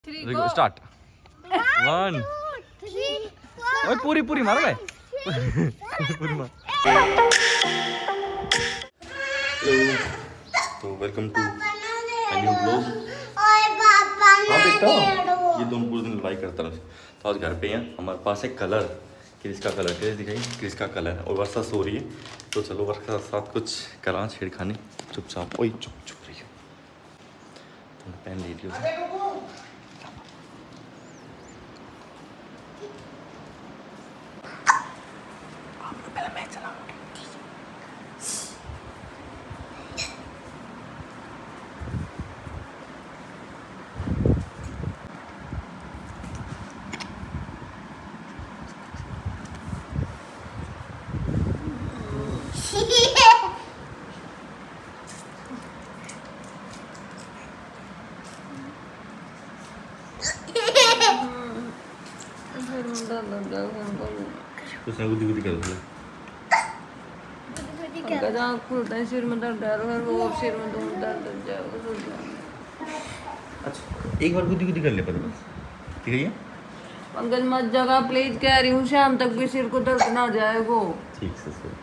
Start 1 ओए पूरी पूरी मारो भाई पूरी मार। हेलो तो वेलकम टू न्यू ब्लॉग। हाँ बेटा ये दोनों पूरे दिन लड़ाई करता रहा। तो आज घर पे हैं, हमारे पास है कलर। क्रिस का कलर क्रिस दिखाई, क्रिस का कलर है और वर्षा सो रही है। तो चलो वर्षा के साथ कुछ करा छेड़खानी चुपचाप। ओए चुप चुप रही हो, तुम पेन ले लियो। उसने गुदी गुदी कर दिया। गजा खुलता है, सिर में दर्द है वो सिर में दर्द जाएगा। अच्छा एक बार गुदी गुदी कर ले पर बस, ठीक है। पंकज मत जगह प्लीज, कह रही हूँ शाम तक भी सिर को दर्द ना जाएगा। ठीक से सो।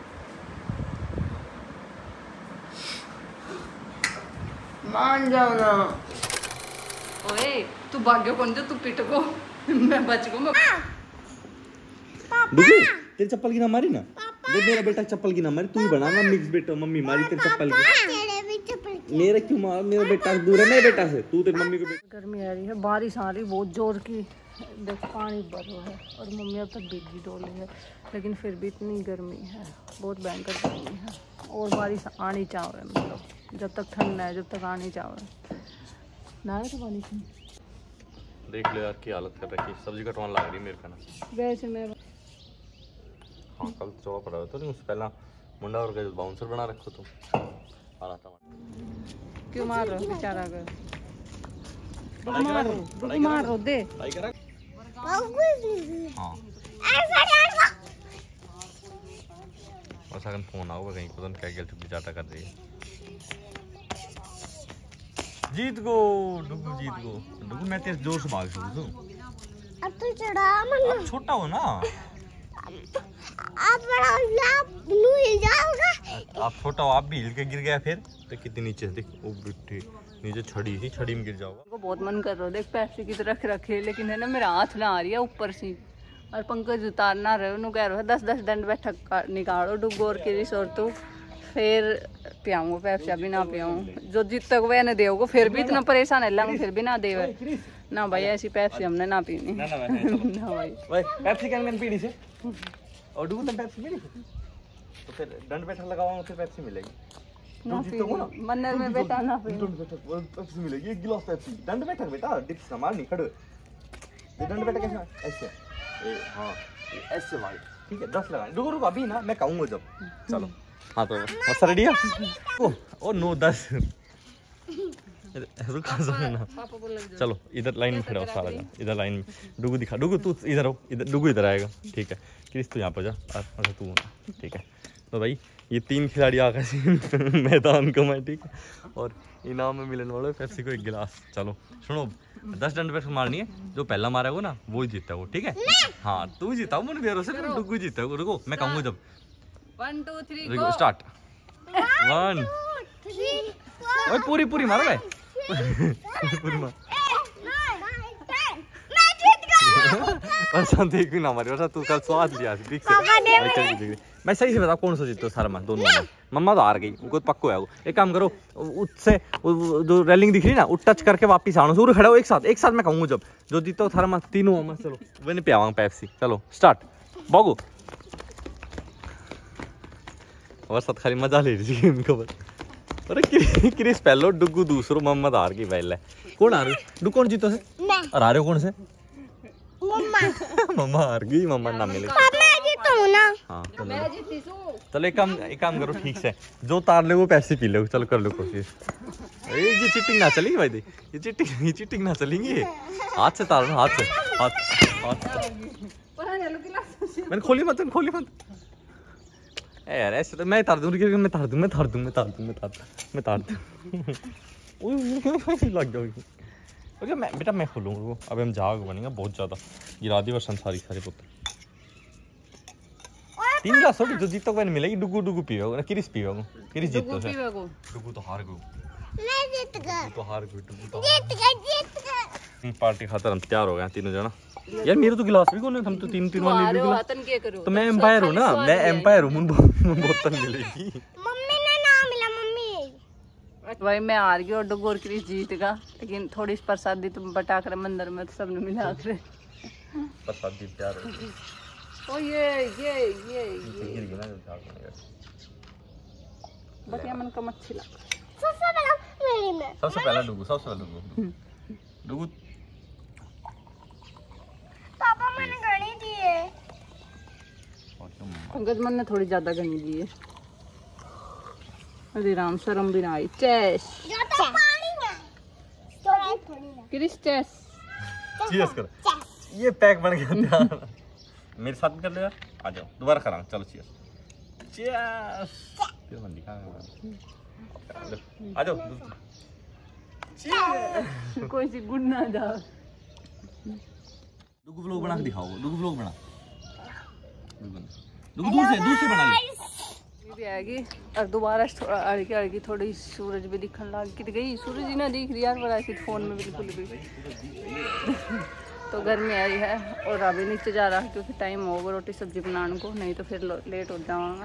मान जाओ ना। ओए तू भाग्य कौन जो तू पिट को मैं बच गो। तेरी चप्पल की ना मारी ना, देख मेरा बेटा चप्पल की ना मारी। तू ही बना मम्मी बेटा, मम्मी मारी तेरी चप्पल की। मेरा क्यों मार, मेरा बेटा दूर है मेरे बेटा से, तू तेरी मम्मी को। गर्मी आ रही है, बारिश आ रही बहुत जोर की, देख पानी भर रहा है और मम्मी अब तक भीगी डोली है, लेकिन फिर भी इतनी गर्मी है, बहुत भयंकर गर्मी है। और बारिश आनी चाहिए, मतलब जब तक ठंड है जब तक आनी चाहिए ना। तो पानी देख लो यार की हालत कर रखी, सब्जी कटवाने लग रही मेरे का ना। वैसे मैं हाँ कल चौक पड़ा तो नहीं, उससे पहला मुंडा और गए बाउंसर बना रखो तुम। आना टमाटर क्यों मार रहे हो बेचारा कर, मार रो दे। हाँ और सगन फोन आओगे कहीं, पता नहीं क्या गलती ज्यादा कर रही है। जीत गो डुगू, जीत गो डुगू। मैं तेरे जोर से भाग सकूं अब तो चढ़ा मन, छोटा हो ना आप बड़ा हो हिल जाओगे। आप छोटा हो, आप भी हिल के गिर गया फिर तो कितनी नीचे देख। ओ बिट्टी नीचे छड़ी ही, छड़ी में गिर जाओगा। को बहुत मन कर रहा है, देख पैसे की तरह रखे, लेकिन है ना मेरा हाथ ना आ रही है ऊपर से। और पंकज उतारना रहे उन्होंने कह रहा है 10-10 दंड बैठक निकालो डुगो और के रिसोर्ट, तो फिर पियाऊंगा पैसे। अभी ना पियाऊँ, जो जीत तक वह न देगा फिर भी इतना परेशान है लंग, फिर भी ना दे ना भाई। ऐसी पैप्सी हमने ना पीनी ना भाई। पेप्सी कैन पीनी से और डुगू तुम पेप्सी पीनी तो फिर दंड बैठक लगाओ, फिर पेप्सी मिलेगी ना पीनी। मंदिर में बेटा ना पीनी, दंड बैठक पेप्सी मिलेगी, एक गिलास पेप्सी। दंड बैठक बेटा डिप्स ना मारनी, खड़े दंड बैठक कैसे ऐसे। हाँ ऐसे मार, ठीक है 10 लगाए। रुको रुको अभी ना मैं कहूँगा जब। चलो हाँ तो मस्त रेडी है। ओ नो 10 रुका ना। चलो इधर लाइन में खड़ा हो सारा जन, इधर लाइन में। डुगू दिखा, डुगू तू इधर हो, इधर डुगू इधर आएगा, ठीक है। क्रिस तू यहाँ पर जा, अच्छा तू, ठीक है। तो भाई ये 3 खिलाड़ी आ गए मैदान को मैं, ठीक है। और इनाम में मिलने वाला है पेप्सी को 1 गिलास। चलो सुनो 10 दंड बैठक मारनी है, जो पहला मारा वो ना वो ही जीता वो, ठीक है। हाँ तू जीता, मुझे भरोसा है डुगू जीता। रुको मैं कहूँगा जब 1 2 3 स्टार्ट 1 ओए पूरी पूरी मारो भाई पूरी मार। वर्षा देख भी ना मारी, वर्षा तू कल स्वाद लिया ठीक से। मैं सही से बता कौन सा जीतो सारा में, दोनों में। मम्मा तो हार गई, वो पक्को है वो। एक काम करो उससे जो रेलिंग दिख रही ना, वो टच करके वापिस आना। सूर्य खड़ा हो एक साथ मैं कहूँगा जब जो जीतो थारा में तीनों में। चलो वो नहीं पियावांग पेप्सी। चलो स्टार्ट बागो। वर्षा खाली मजा ले रही है इनको। अरे क्रिस पहलो, डुगू दूसरो, मम्मा हार गई पहले। कौन हार गई? डुगू कौन जीतो से और हारे कौन से? मम्मा हार गई, मम्मा ना मिले। हाँ चलो एक काम करो ठीक से, जो तार ले वो पैसे पी लो। चलो कर लो कोशिश। ये चीटिंग ना चलेगी भाई, ये चीटिंग ना चलेंगी। हाथ से तारो, हाथ से, हाथ मैंने खोली मत यार। ऐसे तो मैं तार दूँ लग जाओगी। ओके मैं बेटा मैं खोलूंगा वो। अब हम जाग बनेगा बहुत ज्यादा। गिरा दी बर्तन सारी सारे पुत्र। 3 गिलास छोड़ जो जीत तक मैंने मिलेगी। डुगू डुगू पीओगे ना किरिस पीओगे? किरिस जीत तो है। डुगू तो हार गयो। मैं जीत गया। तो हार गयो डुगू तो। जीत गया। पार्टी खातर हम तैयार हो गए तीनों जना। यार मेरे तो गिलास भी कौन है? हम तो 3 वाले गिलास। तो मैं एम्पायर हूं ना, मैं एम्पायर हूं। मुझे बोतल मिलेगी। मम्मी ने नाम मिला मम्मी। भाई मैं हार गई और डुगू और क्रिस जीत गया, लेकिन थोड़ी सी प्रसादी तुम बटा कर मंदिर में तो सबने मिला कर प्रसादी तैयार हो गई। ओ ये बढ़िया मन का मच्छी लगा। सबसे पहला मेरी में। सबसे पहला डुगू डुगू। पापा मैंने गणी दिए। पंकज मन ने थोड़ी ज्यादा गनी दी है। अरे राम शर्म भी ना आई। चेस पानी में। Chris chess. चीयर्स करो। ये पैक बन गया ध्यान। मेरे साथ भी कर लो यार। आ जाओ दोबारा कराना। चलो चीयर्स। फिर मन दिखा। आ जाओ। कोई सी गुड ना जा। डुगू व्लॉग बना के दिखाओ। डुगू व्लॉग बना। डुगू दूर से बना ले। भी आएगी और दोबारा अड़की थोड़ी सूरज भी दिखने लग गई। सूरज ही ना दिख रही यार, बड़ा ऐसी फोन में बिल्कुल भी। तो घर में आई है और अभी नीचे जा रहा है क्योंकि टाइम होगा रोटी सब्जी बनाने को, नहीं तो फिर लेट हो जाऊंगा।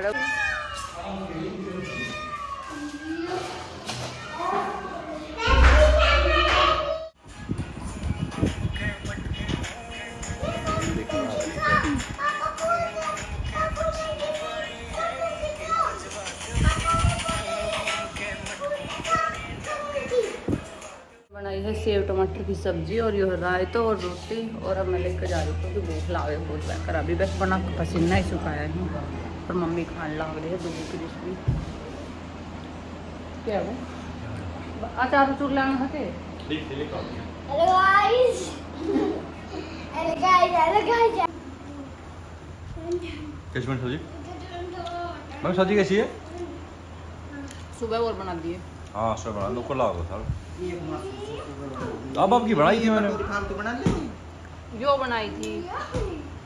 बनाई है सेव टमाटर की सब्जी और यह रायता और रोटी। और अब मैं लेकर जा रही हूँ क्योंकि भूख लागे बहुत बेहतर। अभी बस बना के पसीना ही सुखाया है और मम्मी खाने लग रही है दूध की रेसिपी। क्या वो अचार चूर लाना था के? Hello guys. कैसी बनी सब्जी? मैम सब्जी कैसी है? सुबह और बना दिए। हाँ सब बना लो। कोला होगा सर। अब आपकी बनाई थी मैंने। जो बनाई थी